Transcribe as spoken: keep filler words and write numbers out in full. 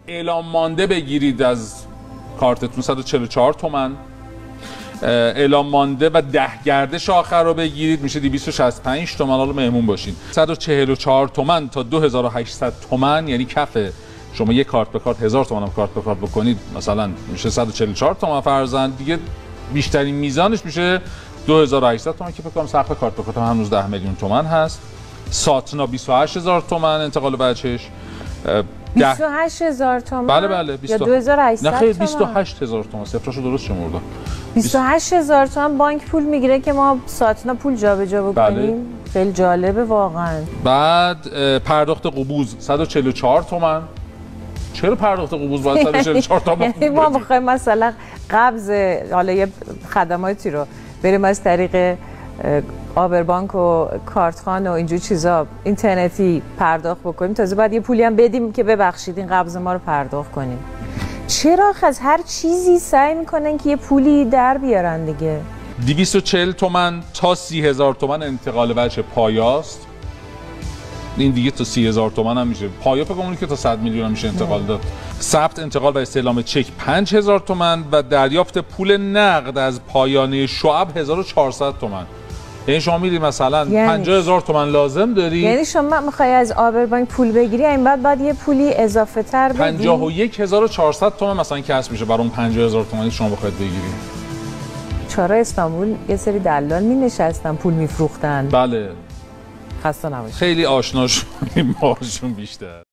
اعلام مانده بگیرید از کارتتون صد و چهل و چهار تومن. اعلام مانده و ده گردش آخر رو بگیرید میشه دویست و شصت و پنج تومن. حالا مهمون باشین. صد و چهل و چهار تومن تا دو هزار و هشتصد تومن، یعنی کف شما یک کارت به کارت هزار تومن هم کارت به کارت بکنید مثلا میشه صد و چهل و چهار تومن فرضاً دیگه. بیشترین میزانش میشه دو هزار و هشتصد تومن که فکر کنم سقف کارت به کارت هم هنوز ده میلیون تومن هست. ساتنا بیست و هشت هزار تومن انتقال بچش. بیست و هشت هزار تومن. بله بله یا دو هزار و هشتصد تومن. نه خیر بیست و هشت هزار تومن. صفراشو درست شمردم. بیست و هشت هزار تومن بانک پول میگیره که ما ساتنا پول جابجا بکنیم. بله. خیلی جالبه واقعا. بعد پرداخت قبوز صد و چهل و چهار تومن. چرا پرداخت قبوز باید صد و چهل و چهار تومن؟ یعنی ما بخوایم مثلا قبض حالا یه خدماتی رو بریم از طریق آبربانک و کارتخان و اینجور چیزا اینترنتی پرداخت بکنیم، تازه باید یه پولی هم بدیم که ببخشید این قبض ما رو پرداخت کنیم. چرا از هر چیزی سعی میکنن که یه پولی در بیارن دیگه؟ دویست و چهل تومن تا سی هزار تومن انتقال وجه پایاست. این دیگه تا سی هزار تومن هم میشه. پایا فکر کنم که تا صد میلیون هم میشه انتقال داد. ثبت انتقال و استعلام چک پنج هزار تومن و دریافت پول نقد از پایانه شعب هزار و چهارصد تومن. یعنی شما میری مثلا یعنی پنجاه هزار تومن لازم داری، یعنی شما میخوای از آبربانک پول بگیری این بعد بعد یه پولی اضافه تر بدی. پنجاه و یک هزار و چهارصد تومن مثلا کسب میشه برای اون پنجاه هزار تومانی شما بخواید بگیری. چرا استانبول یه سری دلال می نشستن پول میفروختن. بله خسته نباشید. خیلی آشنا شدیم باهاشون بیشتر.